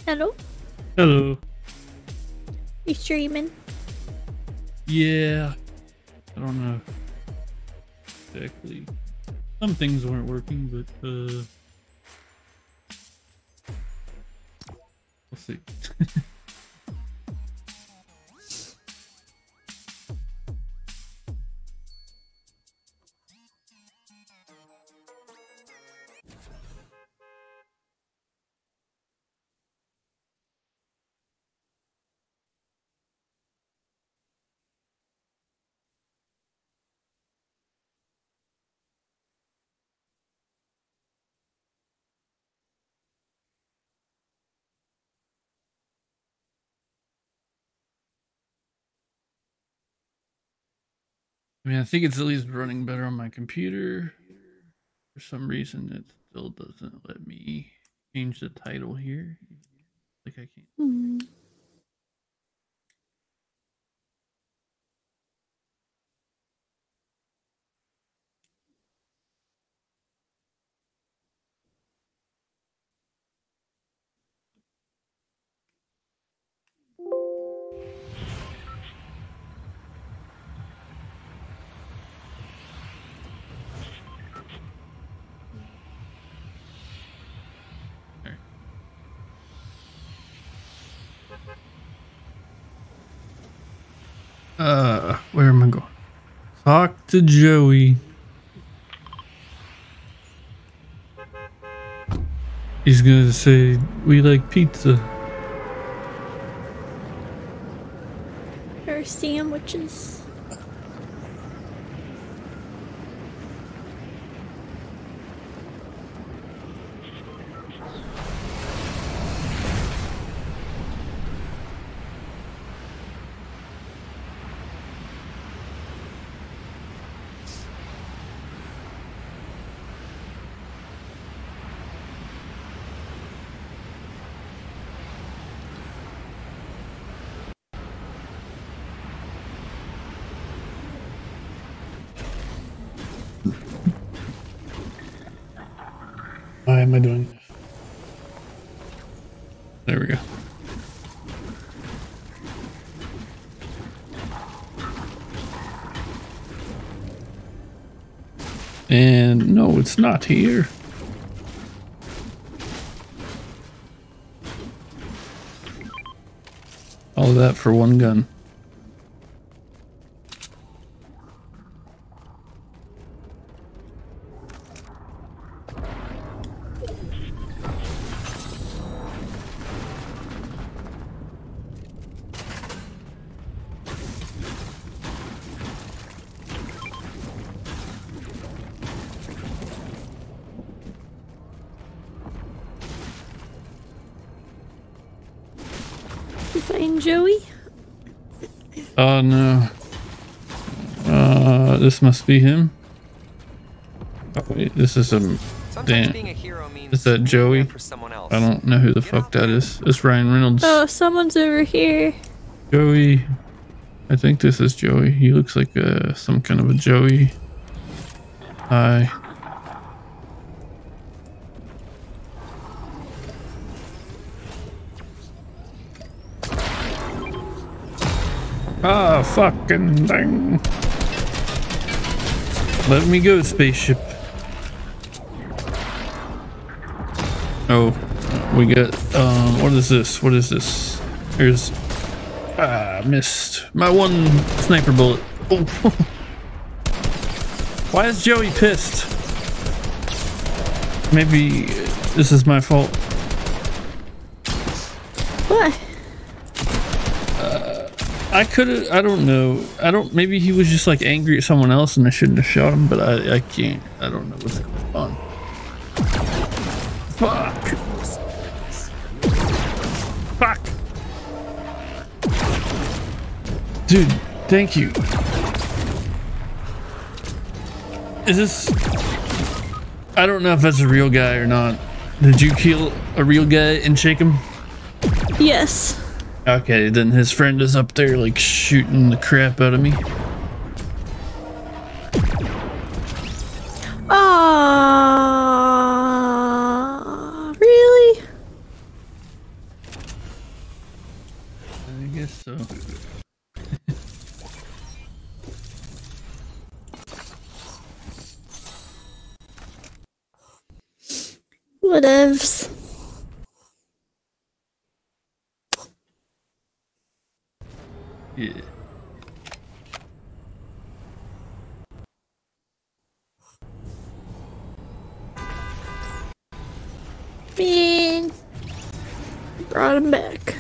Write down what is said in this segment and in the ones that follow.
Hello? Hello. You streaming? Yeah, I don't know exactly. Some things weren't working, but we'll see. I mean, I think it's at least running better on my computer. For some reason, it still doesn't let me change the title here. Like I can't. Hmm. Where am I going? Talk to Joey. He's gonna say we like pizza. Or sandwiches. Why am I doing this? There we go. And no, it's not here. All that for one gun. You find Joey? Oh no. This must be him. Oh wait, this is a damn. Is that Joey? I don't know who the fuck that is. It's Ryan Reynolds. Oh, someone's over here. Joey. I think this is Joey. He looks like some kind of a Joey. Hi. Ah, fucking thing. Let me go, spaceship. Oh, we got, what is this? What is this? Here's, missed my one sniper bullet. Oh. Why is Joey pissed? Maybe this is my fault. What? I could've, I don't know. Maybe he was just like angry at someone else and I shouldn't have shot him, but I can't. I don't know what's going on. Fuck. Fuck. Dude, thank you. Is this... I don't know if that's a real guy or not. Did you kill a real guy and shake him? Yes. Okay, then his friend is up there like shooting the crap out of me. Ah, really? Whatevs. Yeah. Man, brought him back.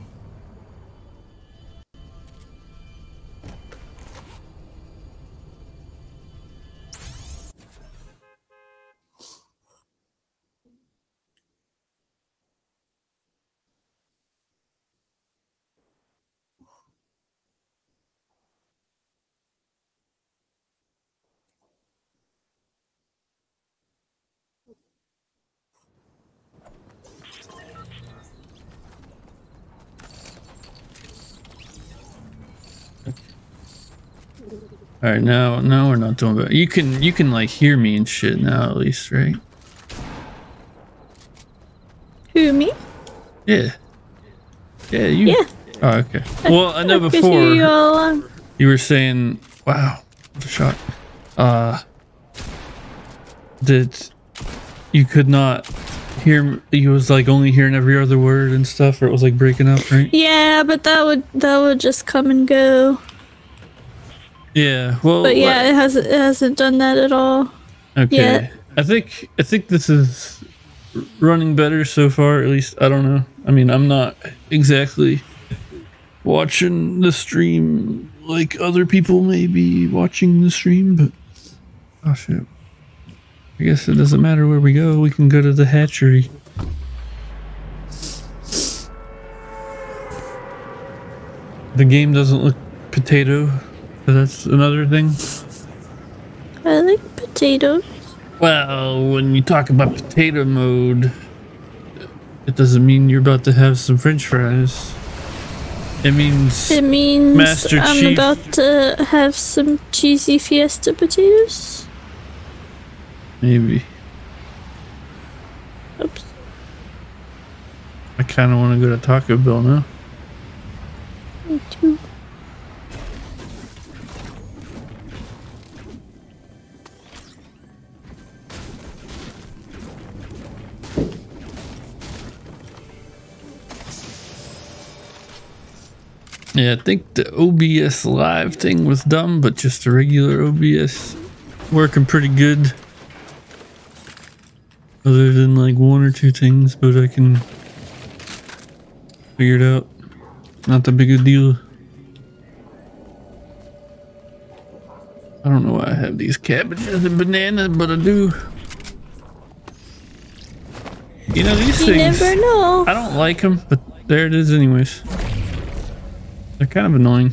All right, now we're not doing bad. You can like hear me and shit now at least, right? Who, me? Yeah. Yeah, you. Yeah. Oh, okay. Well, I know could hear you before all along. you were saying, "Wow, what a shot!" That you could not hear. You was like only hearing every other word and stuff, or it was like breaking up, right? Yeah, but that would just come and go. Yeah. Well. But yeah, it hasn't done that at all. Okay. yet. I think this is running better so far. At least I don't know. I mean, I'm not exactly watching the stream like other people may be watching the stream, but oh shit. I guess it doesn't matter where we go. We can go to the hatchery. The game doesn't look potato, so that's another thing. I like potatoes. Well, when you talk about potato mode, it doesn't mean you're about to have some French fries. It means Master I'm Chief. about to have some cheesy fiesta potatoes. Maybe. Oops. I kind of want to go to Taco Bell now. Me too. Yeah, I think the OBS live thing was dumb, but just the regular OBS working pretty good. Other than like one or two things, but I can figure it out. Not that big a deal. I don't know why I have these cabbages and bananas, but I do. You know, these You things, never know. I don't like them, but there it is anyways. They're kind of annoying.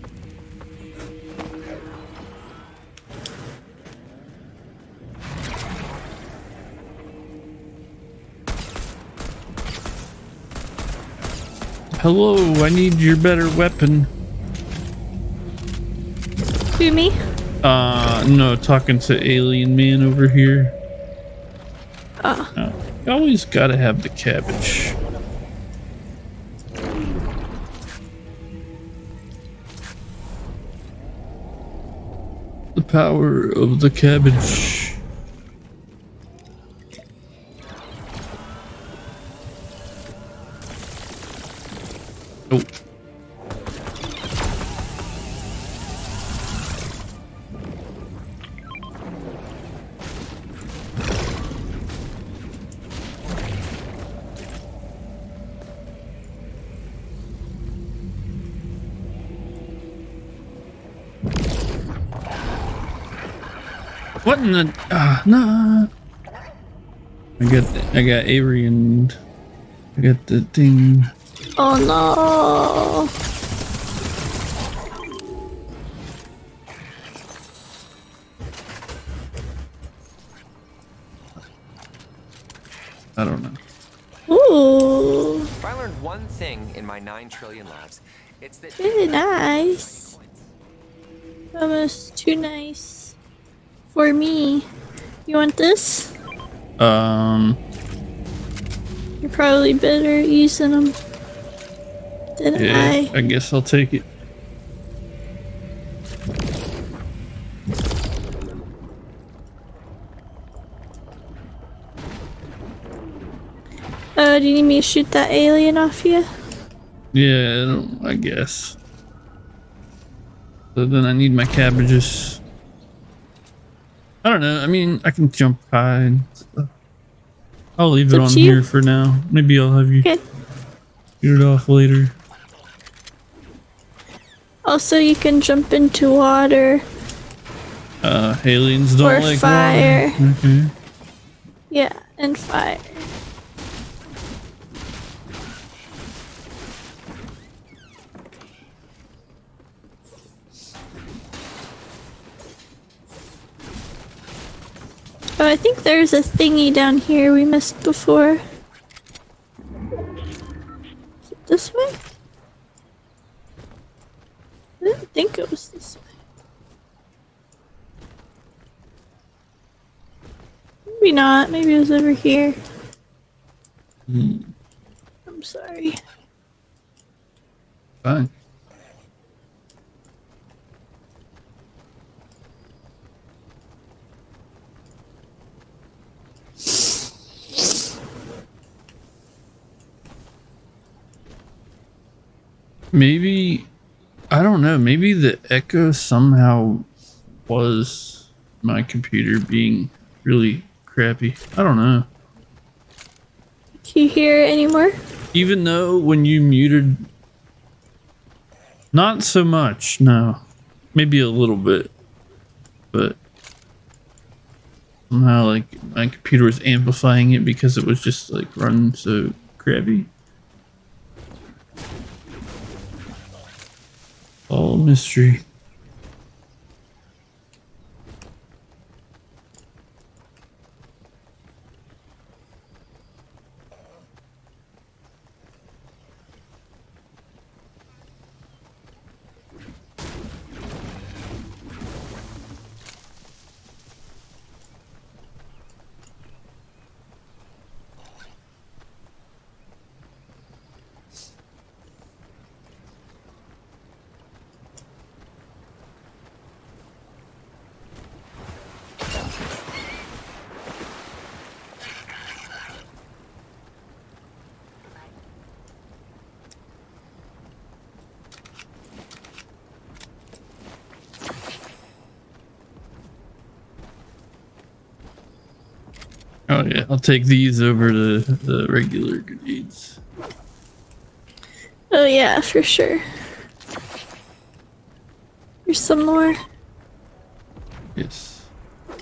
Hello, I need your better weapon. Who, me? No, talking to Alien Man over here. Oh. No, you always gotta have the cabbage. The power of the cabbage. Oh. What in the no? I got Avery and I got the thing. Oh no. I don't know. Ooh. If I learned one thing in my 9 trillion lives, it's that Really nice. Almost too nice for me. You want this? You're probably better at using them than Yeah, I guess I'll take it. Oh, do you need me to shoot that alien off you? Yeah, I guess. So then I need my cabbages. I don't know. I mean, I can jump high and stuff. I'll leave it up on to you. here for now. Maybe I'll have you Okay. shoot it off later. Also, you can jump into water. Aliens don't Or like fire. water. Okay. Yeah, and fire. Oh, I think there's a thingy down here we missed before. Is it this way? I didn't think it was this way. Maybe not. Maybe it was over here. I'm sorry. Fine. Maybe, I don't know, maybe the echo somehow was my computer being really crappy. I don't know. Can you hear it anymore? Even though when you muted, not so much, no. Maybe a little bit. But somehow like my computer was amplifying it because it was just like running so crappy. All mystery. Oh yeah, I'll take these over to the regular grenades. Oh yeah, for sure. There's some more. Yes.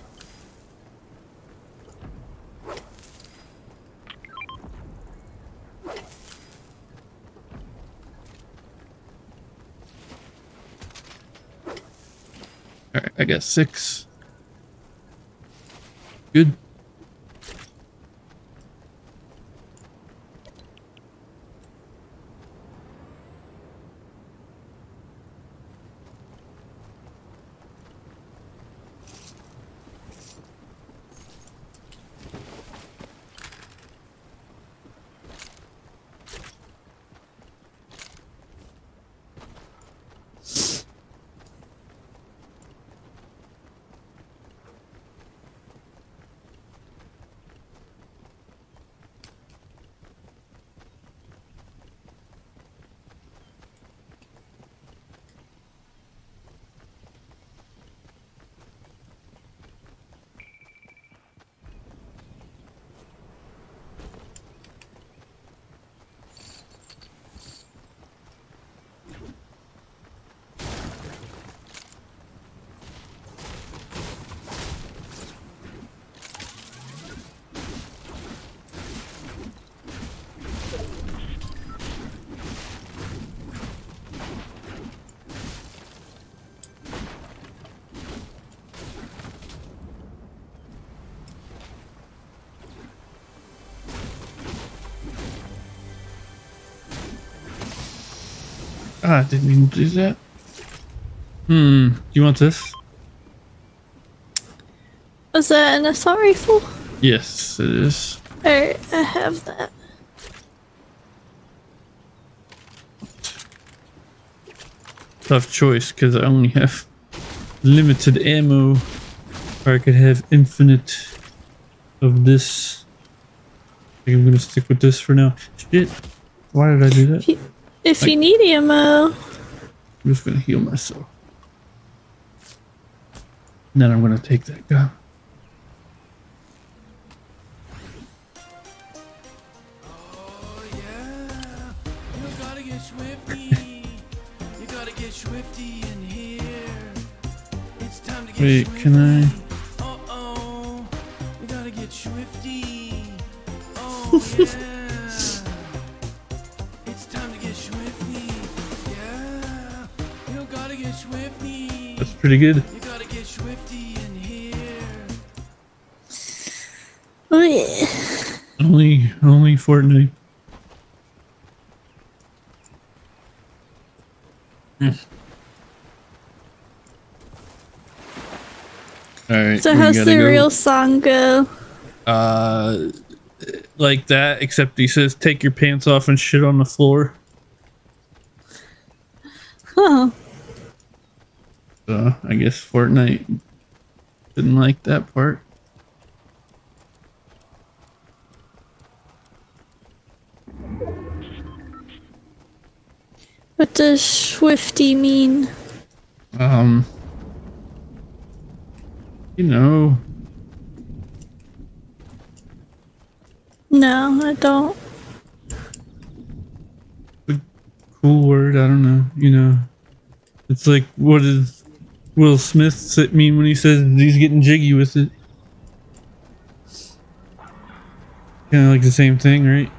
Alright, I got 6. Good. Ah, I didn't mean to do that. Do you want this? Was that an assault rifle? Yes, it is. Alright, I have that. Tough choice because I only have limited ammo, or I could have infinite of this. think I'm gonna stick with this for now. Shit. Why did I do that? If you need ammo. I'm just gonna heal myself. And then I'm gonna take that gun. Oh yeah, you gotta get swifty. You gotta get swifty in here. It's time to get Wait, swifty. can I? Uh-oh, you gotta get swifty. Oh yeah, it's time to get swifty. Yeah, you gotta get swifty. That's pretty good. You gotta get swifty in here. Oh, yeah. Only Fortnite. Alright. So how's the real song go? Like that, except he says take your pants off and shit on the floor. Huh. So I guess Fortnite didn't like that part. What does Swifty mean? You know, No, I don't. a cool word, I don't know, you know. It's like, what does Will Smith mean when he says he's getting jiggy with it? Kind of like the same thing, right?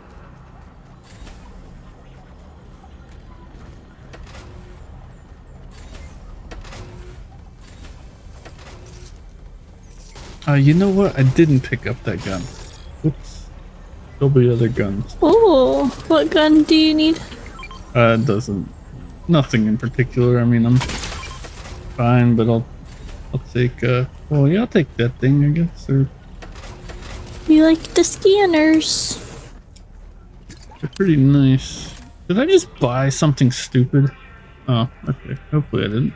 You know what? I didn't pick up that gun. Whoops. There'll be other guns. Oh, what gun do you need? It doesn't. Nothing in particular. I mean, I'm fine, but I'll take. Well, yeah, I'll take that thing, I guess. Or You like the scanners? they're pretty nice. Did I just buy something stupid? Oh, okay. Hopefully I didn't.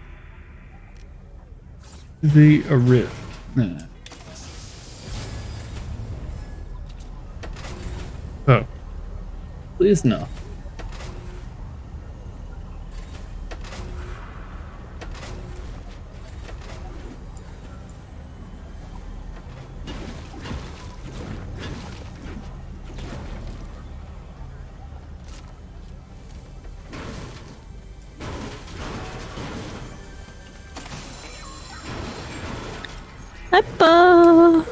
A rift. Nah. Oh. Please no. Appa.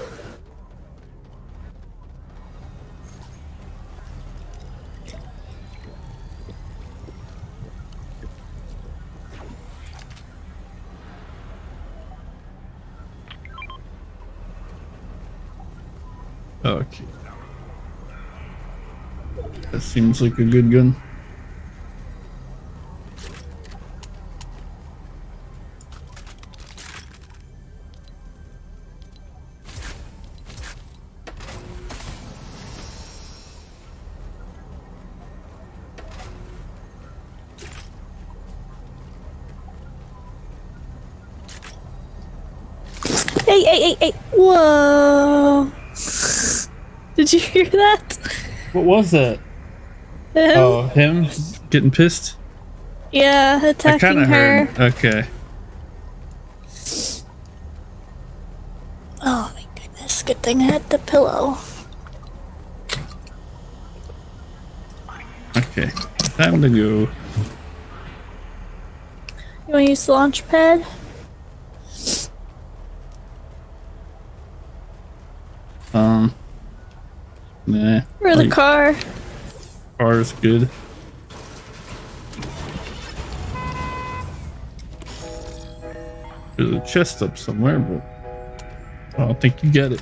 Okay. That seems like a good gun. Hey. Whoa. Did you hear that? What was that? Him? Oh, him getting pissed? Yeah, I attacking kind of her. heard. Okay. Oh my goodness, good thing I had the pillow. Okay. Time to go. You wanna use the launch pad? Nah. Or the Like, car? car's good. There's a chest up somewhere, but I don't think you get it.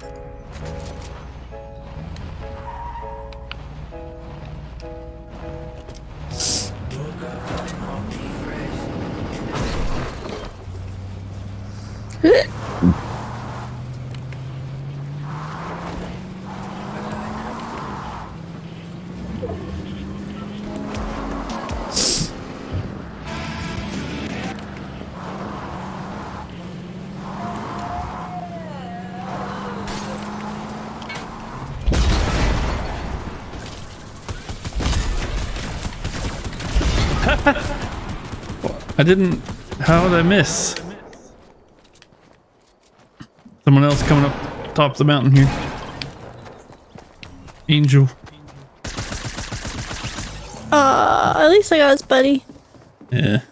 I didn't. How did I miss? Someone else coming up top of the mountain here. Angel. At least I got his buddy. Yeah.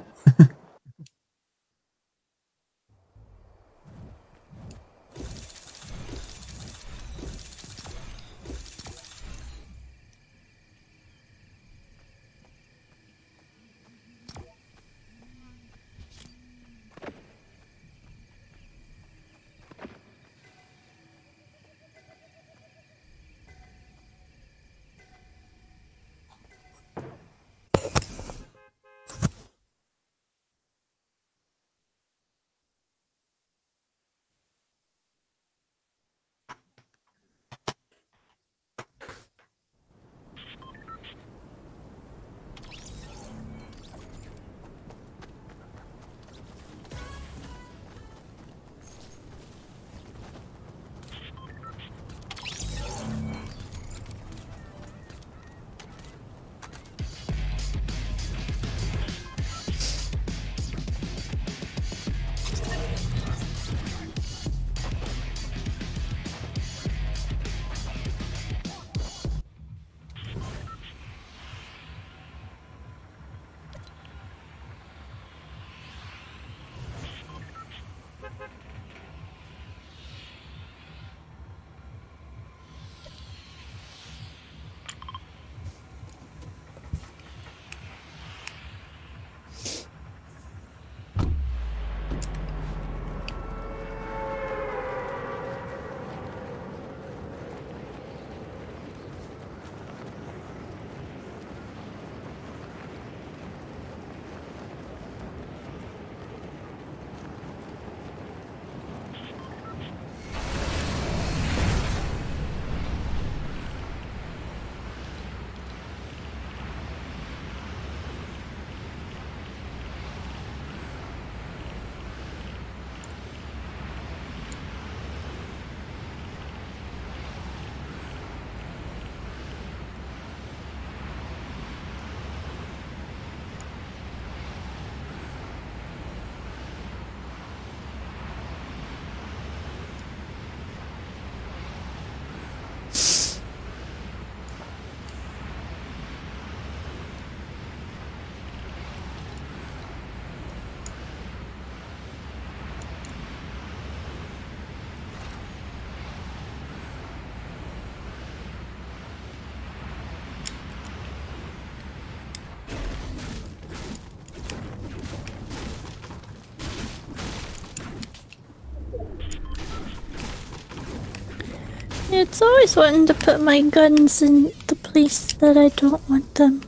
It's always wanting to put my guns in the place that I don't want them.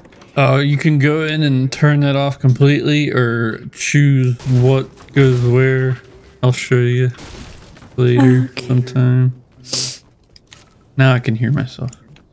You can go in and turn that off completely or choose what goes where. I'll show you later sometime. Now I can hear myself.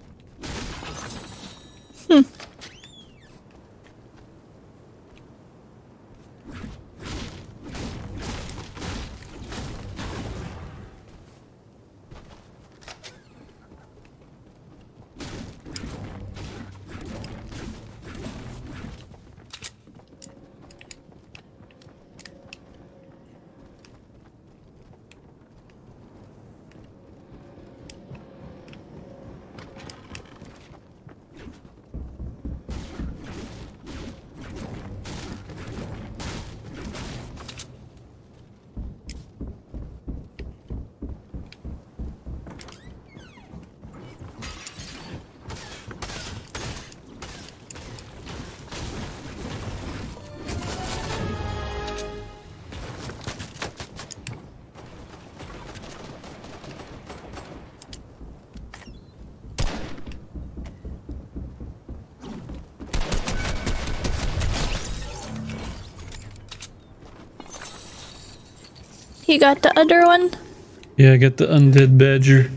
You got the other one? Yeah, I got the undead badger.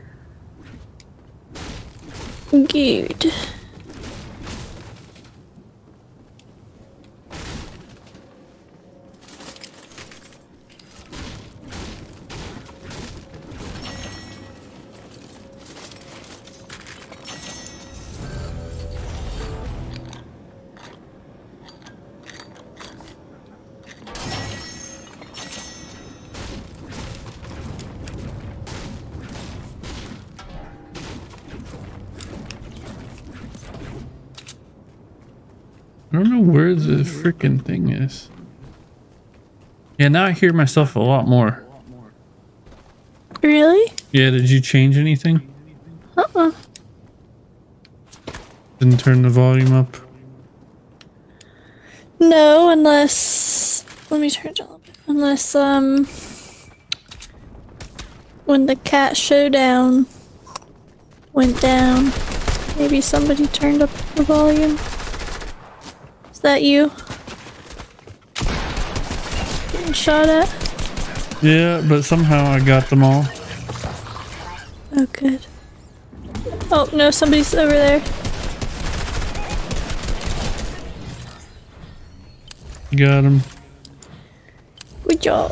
Good. I don't know where the freaking thing is. Yeah, now I hear myself a lot more. Really? Yeah, did you change anything? Uh-uh. Didn't turn the volume up? No, unless... Let me turn it down a little bit. Unless, when the cat showdown went down, maybe somebody turned up the volume. Is that you? Getting shot at? Yeah, but somehow I got them all. Oh, good. Oh, no, somebody's over there. Got him. Good job.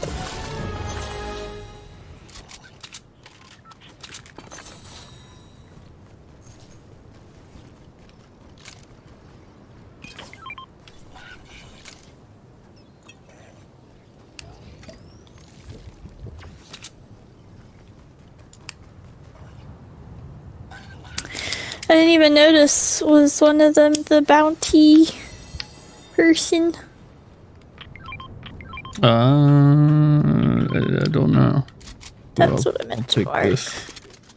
I didn't even notice, was one of them the bounty person? I don't know. That's Well, what I meant I'll to take mark. this.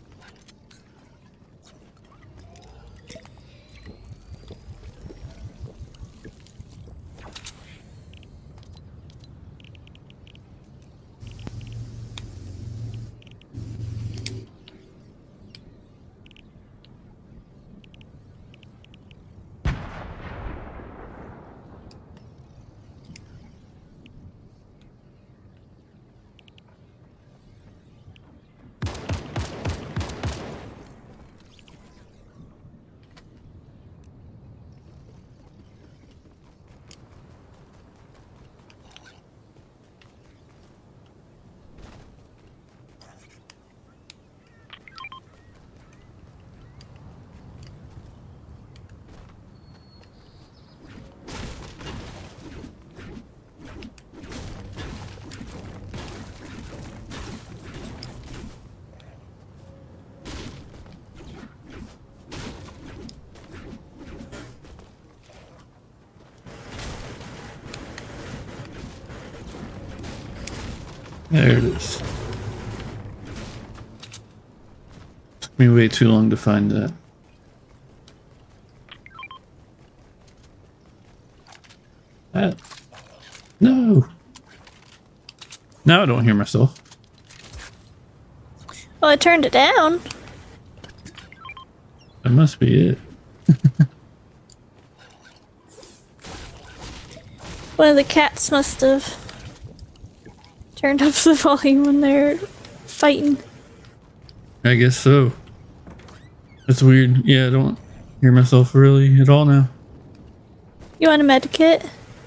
There it is. Took me way too long to find that. No. Now I don't hear myself. Well, I turned it down. That must be it. One of the cats must have turned up the volume when they're fighting. I guess so. That's weird. Yeah, I don't hear myself really at all now. You want a medikit?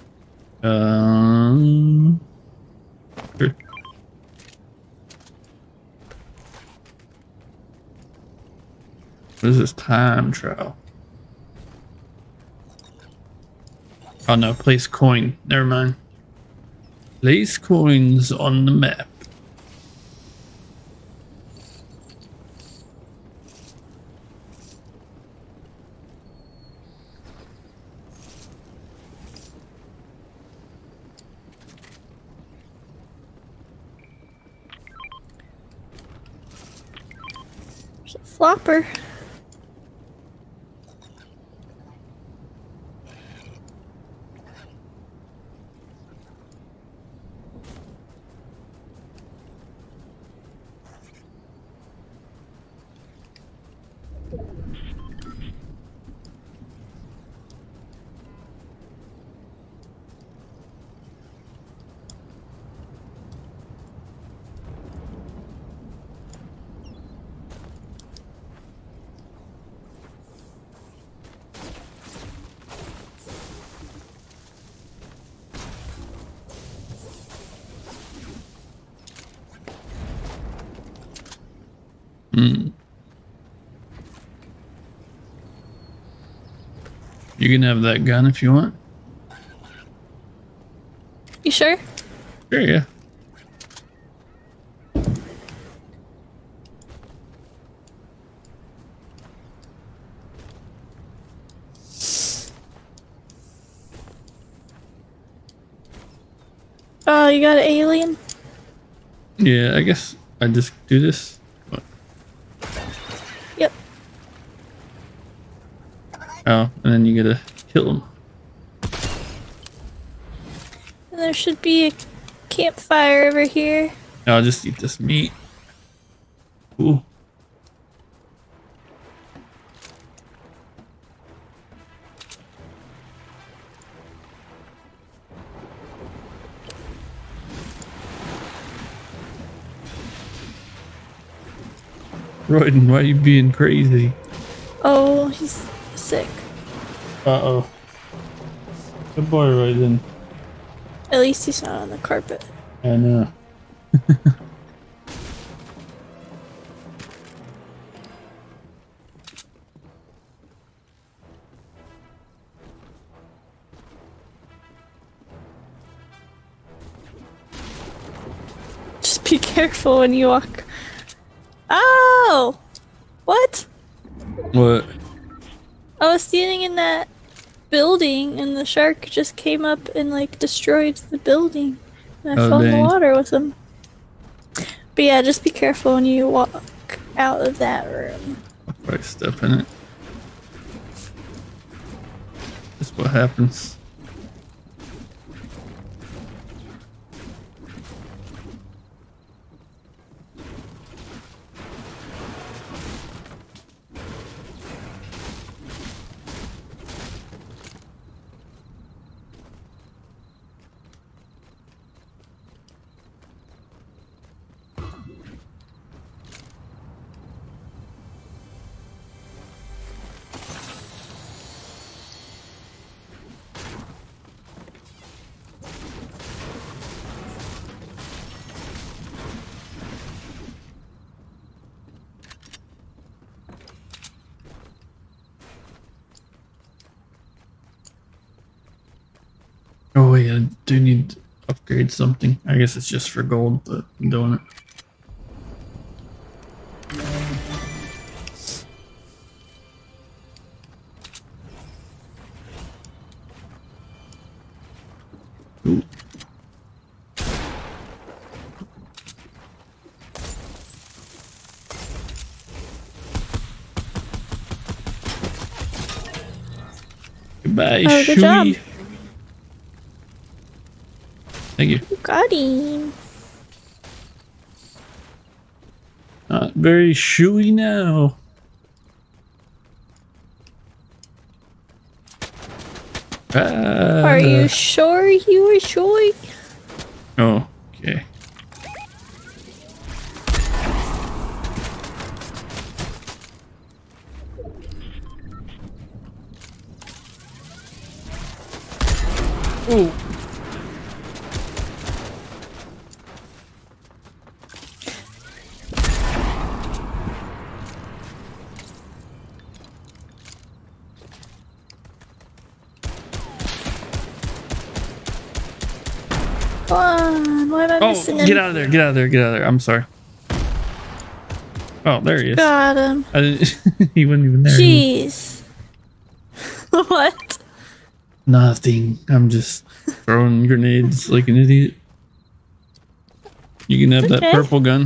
Sure. What is this time trial? Oh no, place coin. Never mind. Place coins on the map. There's a flopper. You can have that gun if you want. You sure? Sure, yeah. you got an alien? Yeah, I guess I just do this. What? Yep. Oh, and then you gotta kill him. And there should be a campfire over here. I'll just eat this meat. Ooh. Royden, why are you being crazy? Oh, he's sick. Uh-oh. Good boy, Royden. At least he's not on the carpet. I know. Just be careful when you walk. Oh! What? What? I was standing in that building and the shark just came up and like destroyed the building. And I Oh, fell in the dang. water with him. But yeah, just be careful when you walk out of that room. I'll probably step in it. That's what happens. Oh wait, I do need to upgrade something. I guess it's just for gold, but I'm doing it. Ooh. Goodbye, Oh, good job. Shui. Thank you. You got him. Not very shoey now. Are you sure you were sure? Oh, okay. Oh. Come on, why am I Oh, missing him? get out of there, get out of there, get out of there. I'm sorry. Oh, there he is. Got him. I didn't, he wasn't even there. Jeez. What? Nothing. I'm just throwing grenades like an idiot. You can have that Okay. purple gun.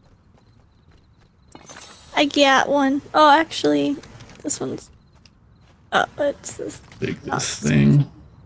I got one. Oh, actually, this one's. Oh, it's this. Take this thing.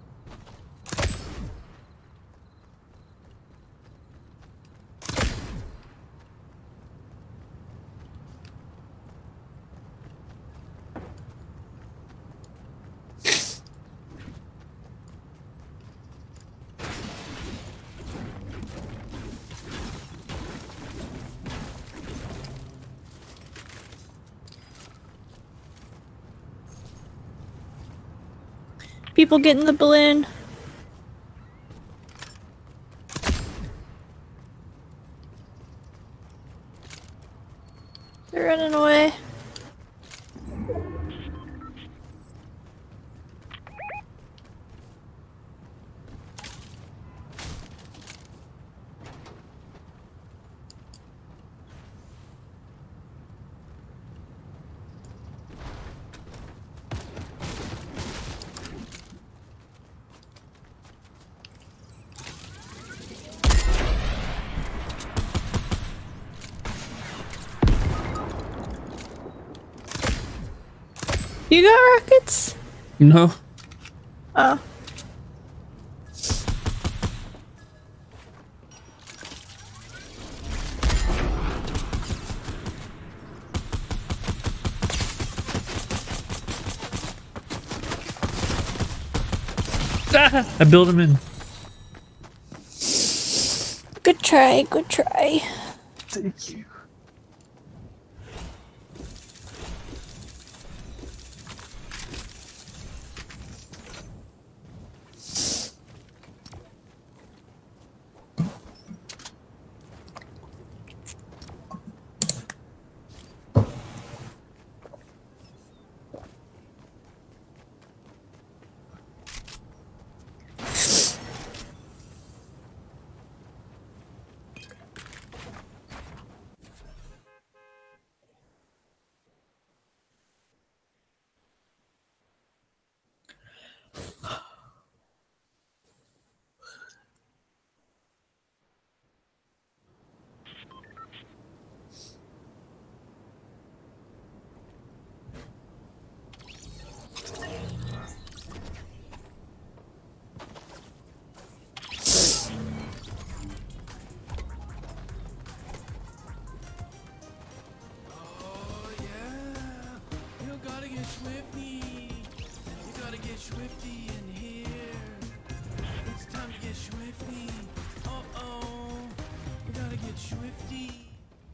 People get in the balloon. They're running away. You got rockets? No. Oh. Ah, I built him in. Good try, good try. Thank you. Oh yeah, you gotta get swifty. You gotta get swifty in here. It's time to get swifty. Uh-oh, you gotta get swifty.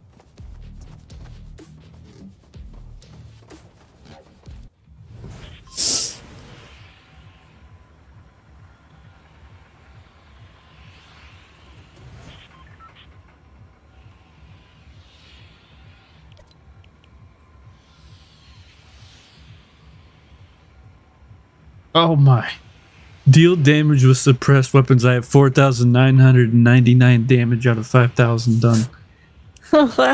Oh my. Deal damage with suppressed weapons. I have 4,999 damage out of 5,000 done. Oh, wow.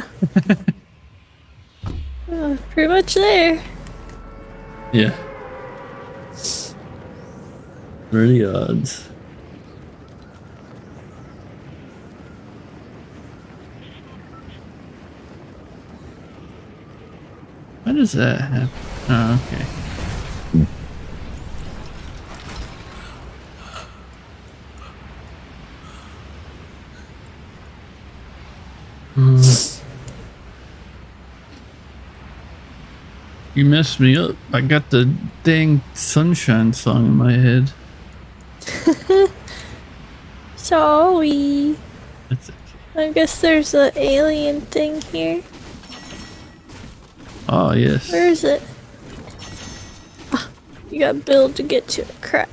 Pretty much there. Yeah. What are the odds? Why does that happen? Oh, okay. You messed me up. I got the dang sunshine song in my head. Sorry. That's okay. I guess there's an alien thing here. Oh, yes. Where is it? Ah, you gotta build to get to it. Crap.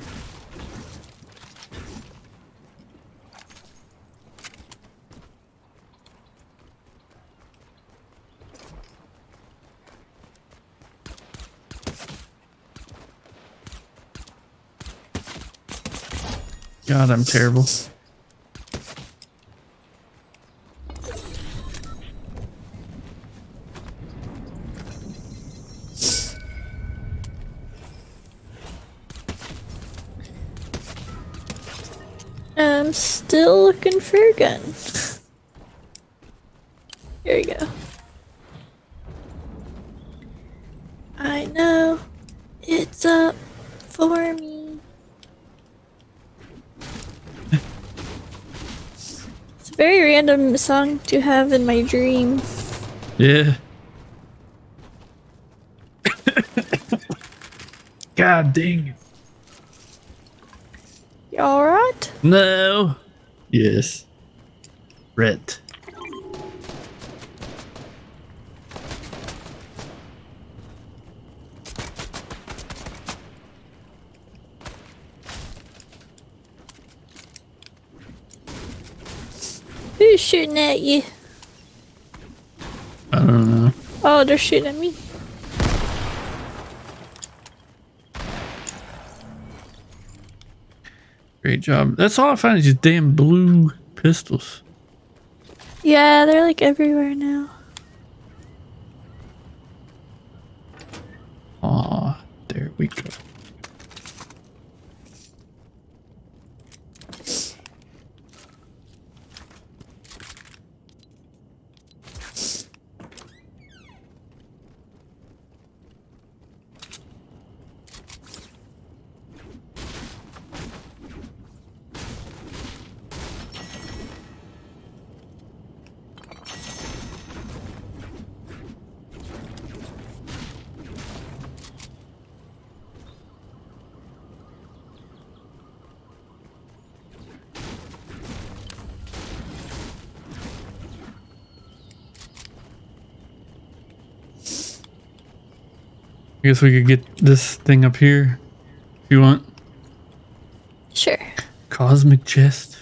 God, I'm terrible. I'm still looking for a gun. Here we go. I know it's up for me. It's a very random song to have in my dream. Yeah. God dang it. You alright? No. Yes. Rhett. Who's shooting at you? I don't know. Oh, they're shooting at me. Great job. That's all I find is just damn blue pistols. Yeah, they're like everywhere now. Aw, there we go. I guess we could get this thing up here if you want. Sure. Cosmic chest.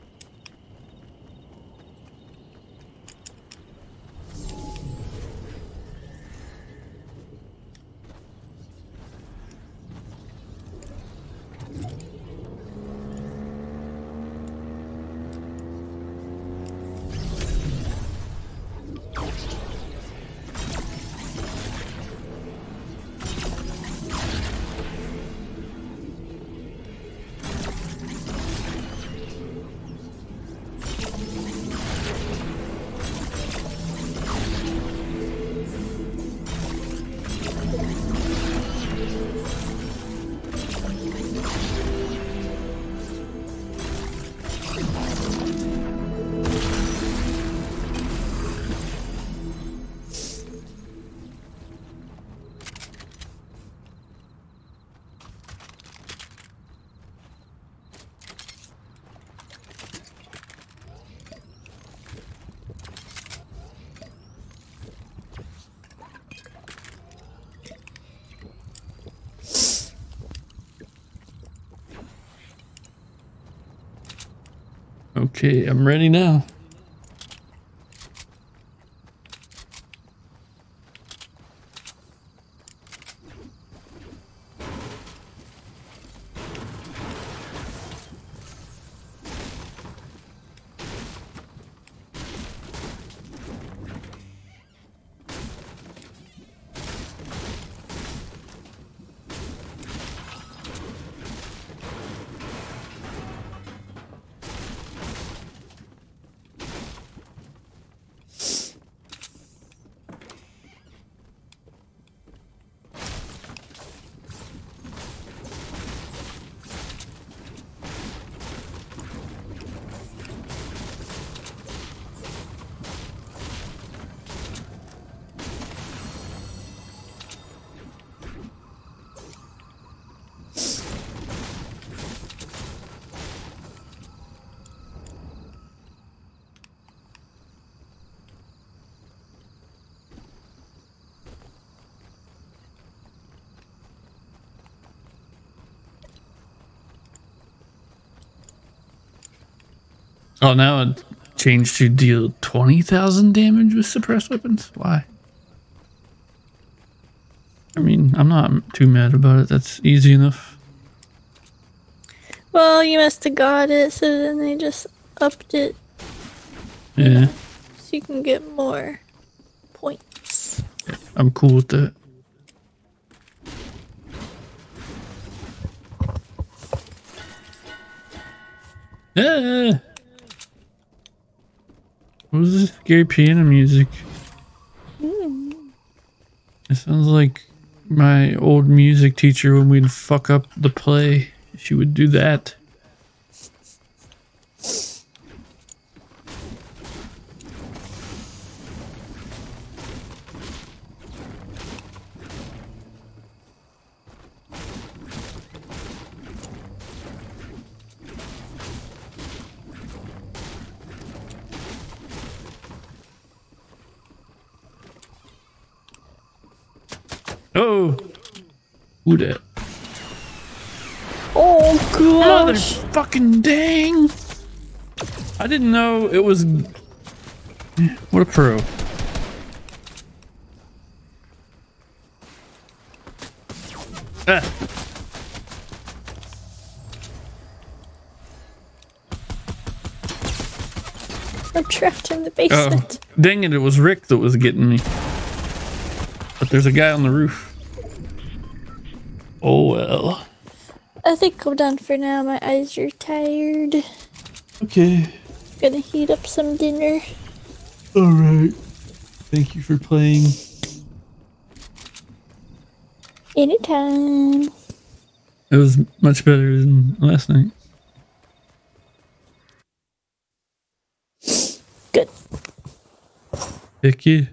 Okay, I'm ready now. Oh, now it changed to deal 20,000 damage with suppressed weapons. Why? I mean, I'm not too mad about it. That's easy enough. Well, you must have got it, so then they just upped it Yeah, so you can get more points. I'm cool with that. Yeah. What was this scary piano music? It sounds like my old music teacher when we'd fuck up the play. She would do that. Oh, who that? Oh Mother gosh! fucking dang! I didn't know it was. What a pro! Ah. I'm trapped in the Oh, basement. dang it! It was Rick that was getting me. But there's a guy on the roof. Oh well. I think I'm done for now. My eyes are tired. Okay. Gonna heat up some dinner. All right. Thank you for playing. Anytime. It was much better than last night. Good. Heck yeah.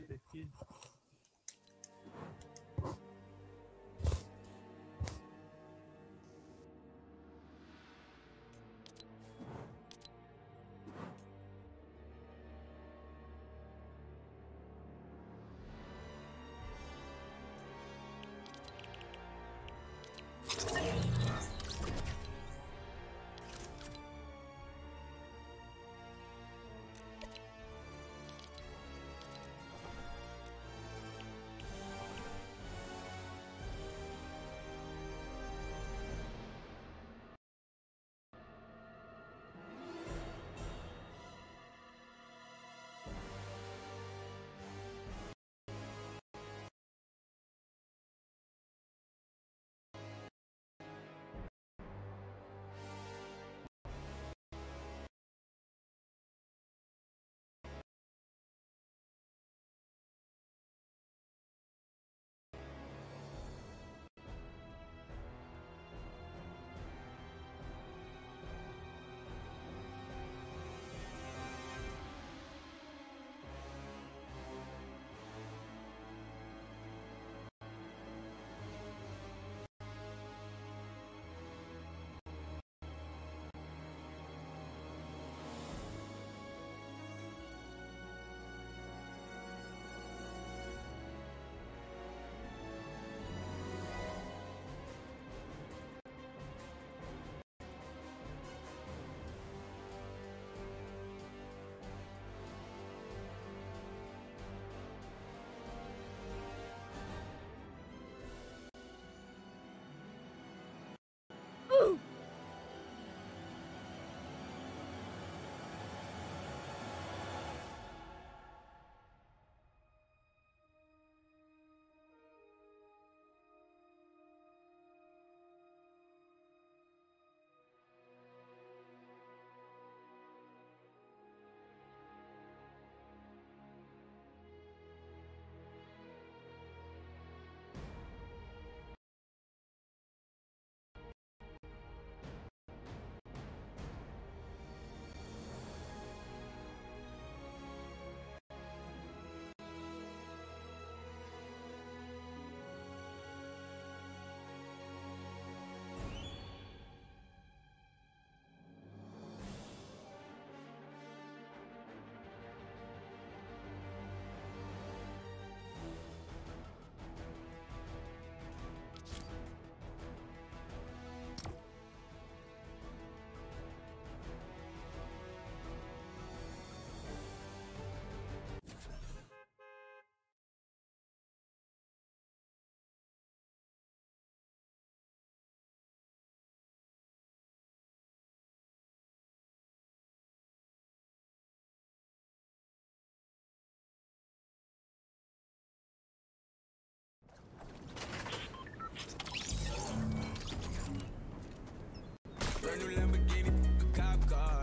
Brand new Lamborghini, a cop car.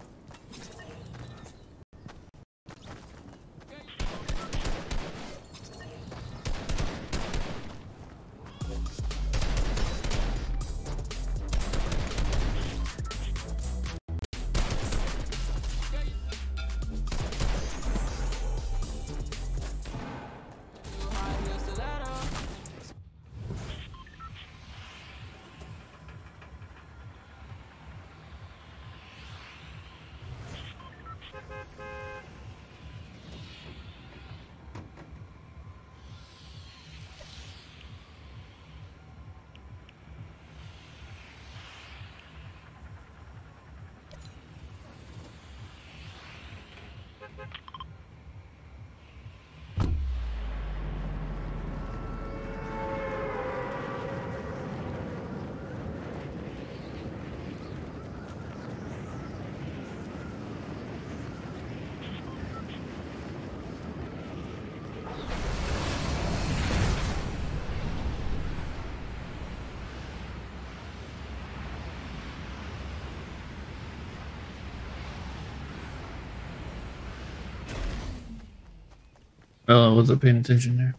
Oh, I wasn't paying attention there.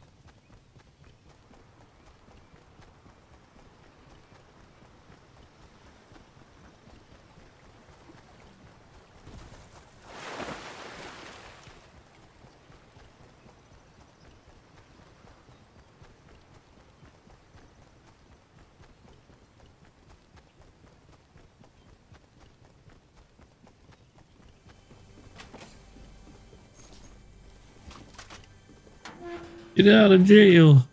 Get out of jail.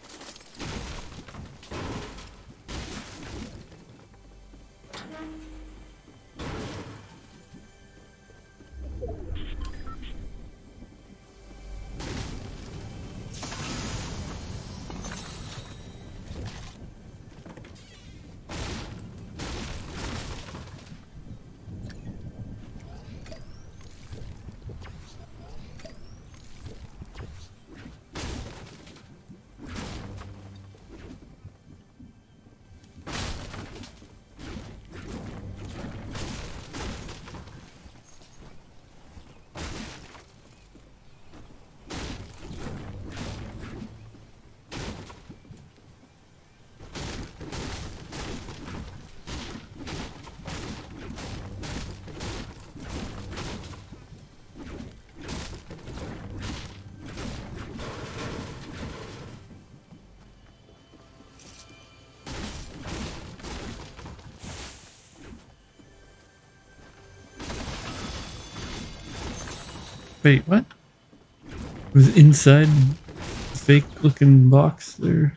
Wait, what? It was inside the fake looking box there.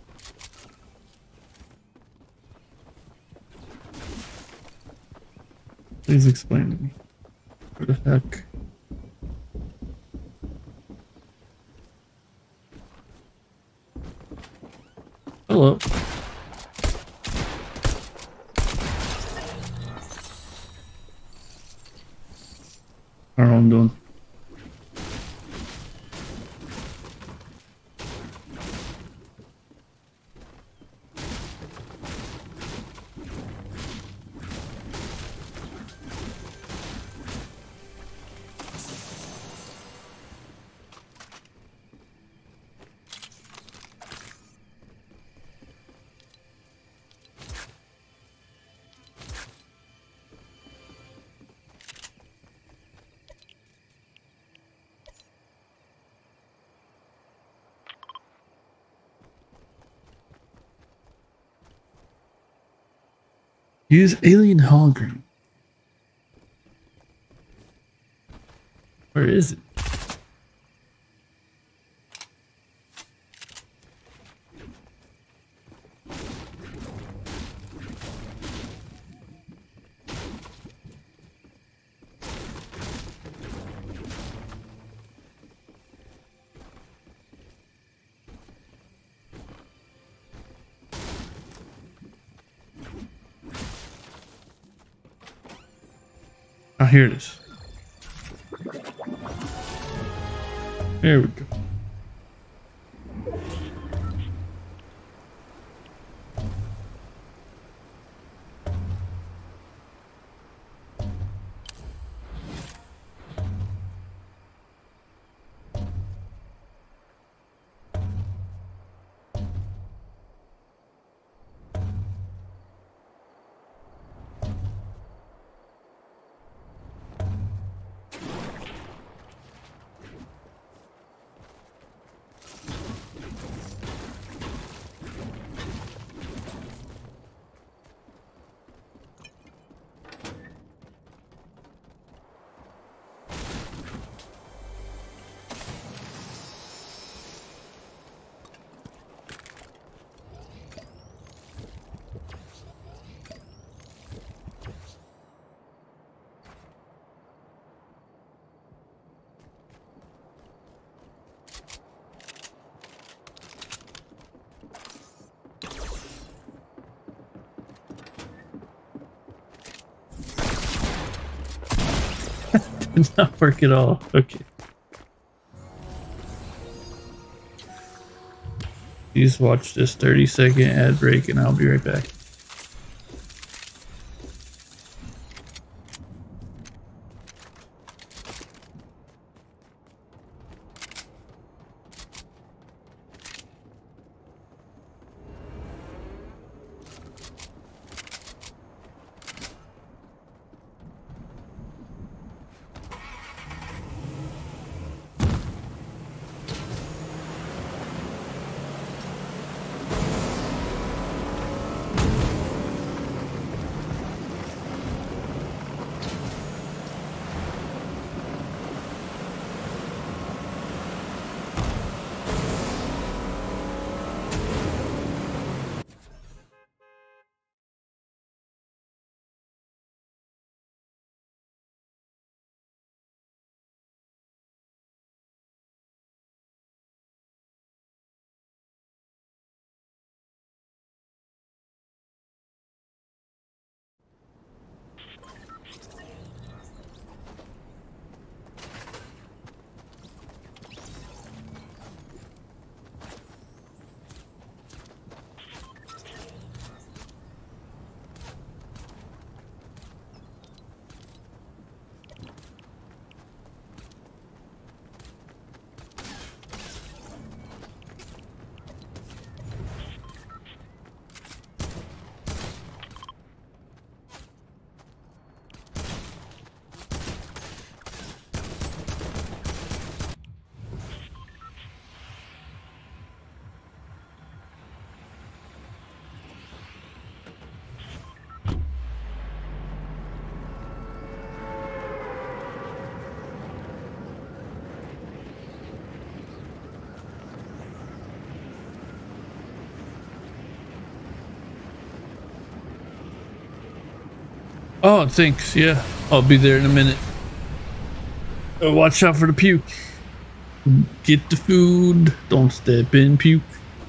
Please explain to me. What the heck? Hello. I don't know what I'm doing. Use alien hologram. Where is it? Oh, here it is. There we go. Did not work at all. Okay. Please watch this 30-second ad break and I'll be right back. Oh, thanks. Yeah, I'll be there in a minute. Watch out for the puke. Get the food. Don't step in puke.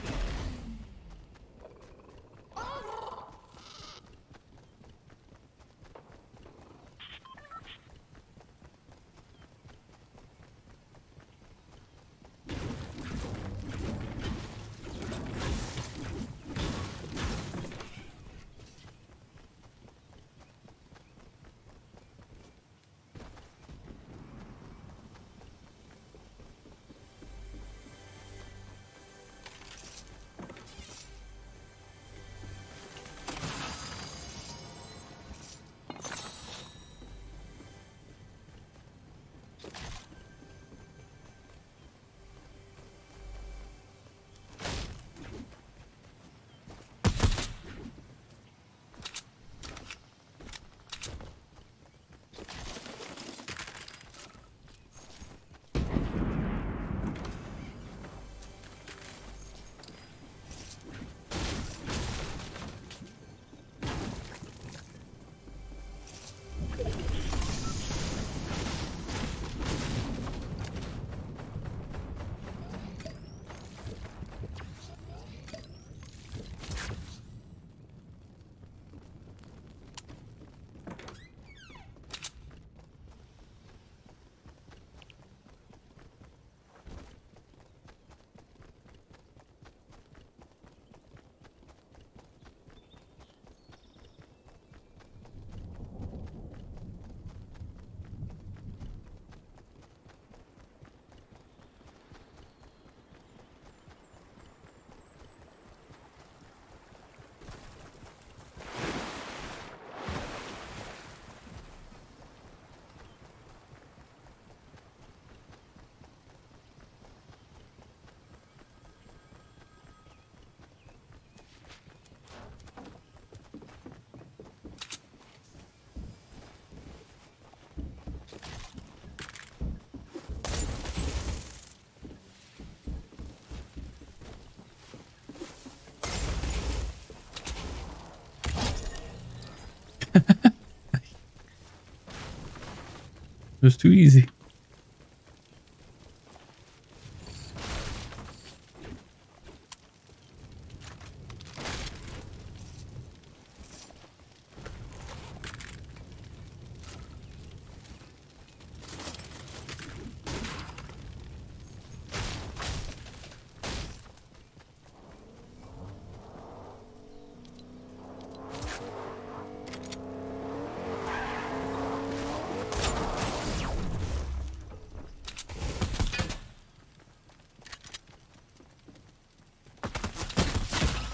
It was too easy.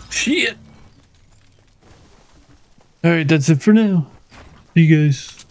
Shit. Alright, that's it for now. See you guys.